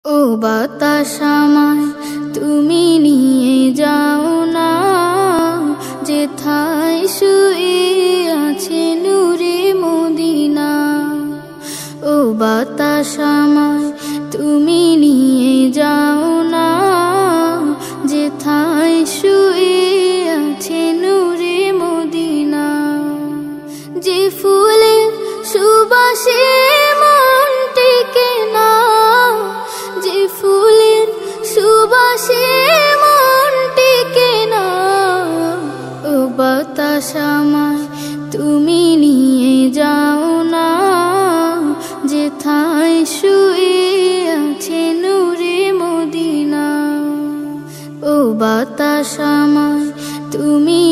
ও বাতাস আমায় তুমি নিয়ে যাও না, যেথায় শুয়ে আছে নূরে মদিনা। ও বাতাস আমায় তুমি নিয়ে যাও না, যেথায় শুয়ে আছে নূরে মদিনা। যে ফুলের সুবাসে মন টেকে না, যে ফুলের সুবাসে মন টেকে না। ও বাতাস আমায় তুমি নিয়ে যাও না, যেথায় শুয়ে আছে নূরে মদিনা। ও বাতাস আমায় তুমি